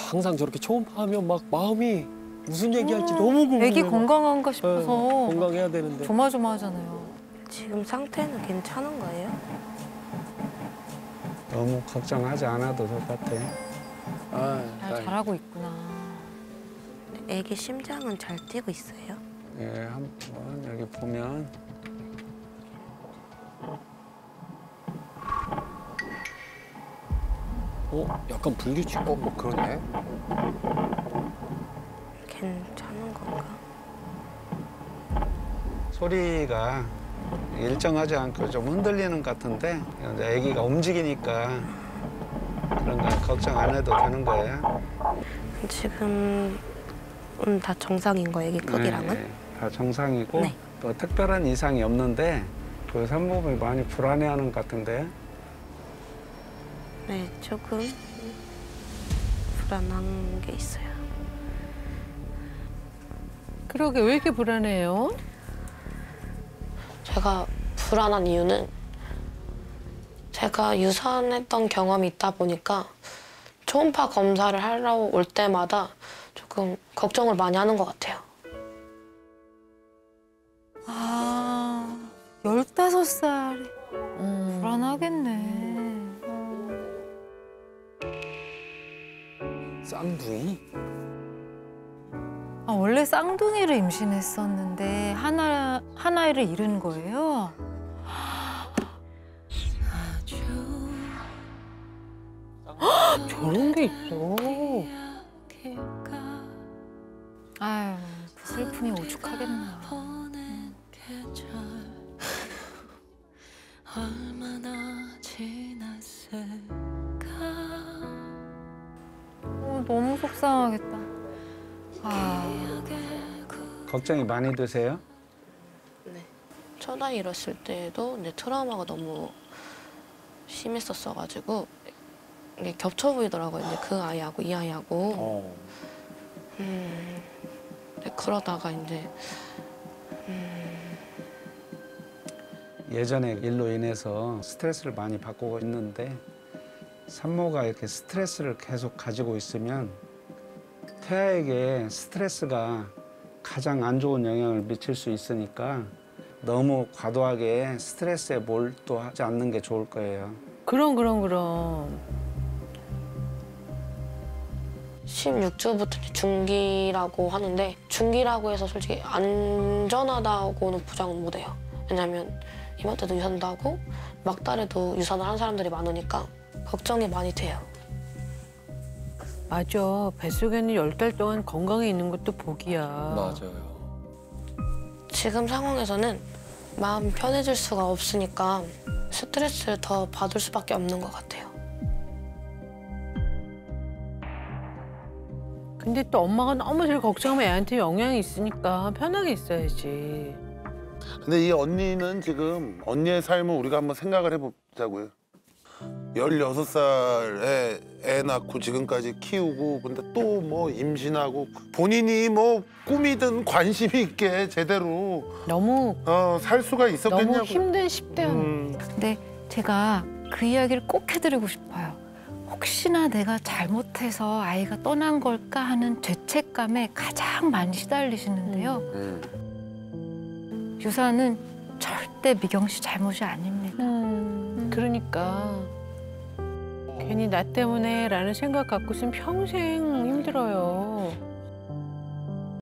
항상 저렇게 초음파하면 막 마음이 무슨 얘기할지 너무 궁금해요. 애기 건강한가 싶어서 네, 건강해야 되는데. 조마조마하잖아요. 지금 상태는 괜찮은 거예요? 너무 걱정하지 않아도 될 것 같아. 잘하고 있구나. 애기 심장은 잘 뛰고 있어요? 예, 한번 여기 보면 약간 불규칙. 뭐 그러네. 괜찮은 건가? 소리가 일정하지 않고 좀 흔들리는 것 같은데 이제 아기가 움직이니까 그런 거 걱정 안 해도 되는 거예요. 지금은 다 정상인 거예요, 애기 크기랑은? 네, 다 정상이고 네. 또 특별한 이상이 없는데 그 산모분이 많이 불안해하는 것 같은데. 네, 조금 불안한 게 있어요. 그러게 왜 이렇게 불안해요? 제가 불안한 이유는 제가 유산했던 경험이 있다 보니까 초음파 검사를 하러 올 때마다 조금 걱정을 많이 하는 것 같아요. 아, 15살이 불안하겠네. 쌍둥이? 아, 원래 쌍둥이를 임신했었는데 하나를 잃은 거예요? 저런 게 있어. 아유, 그 슬픔이 오죽하겠나. 너무 속상하겠다. 아, 걱정이 많이 되세요? 네. 첫 아이 잃었을 때도 이제 트라우마가 너무 심했었어가지고 이게 겹쳐 보이더라고요. 이제 그 아이하고 이 아이하고. 네, 그러다가 이제 예전에 일로 인해서 스트레스를 많이 받고 있는데 산모가 이렇게 스트레스를 계속 가지고 있으면 태아에게 스트레스가 가장 안 좋은 영향을 미칠 수 있으니까 너무 과도하게 스트레스에 몰두하지 않는 게 좋을 거예요. 그럼. 16주부터 중기라고 하는데 중기라고 해서 솔직히 안전하다고는 보장은 못해요. 왜냐면 이맘때도 유산도 하고 막달에도 유산을 한 사람들이 많으니까 걱정이 많이 돼요. 맞아. 뱃속에는 10달 동안 건강해 있는 것도 복이야. 맞아요. 지금 상황에서는 마음 편해질 수가 없으니까 스트레스를 더 받을 수밖에 없는 것 같아요. 근데 또 엄마가 너무 제일 걱정하면 애한테 영향이 있으니까 편하게 있어야지. 근데 이 언니는 지금 언니의 삶을 우리가 한번 생각을 해보자고요. 16살에 애 낳고 지금까지 키우고 근데 또 뭐 임신하고 본인이 뭐 꿈이든 관심이 있게 제대로 너무 살 수가 있었겠냐고. 너무 힘든 10대였는데. 근데 제가 그 이야기를 꼭 해드리고 싶어요. 혹시나 내가 잘못해서 아이가 떠난 걸까 하는 죄책감에 가장 많이 시달리시는데요. 유산은 절대 미경 씨 잘못이 아닙니다. 그러니까 괜히 나 때문에 라는 생각 갖고 있으면 평생 힘들어요.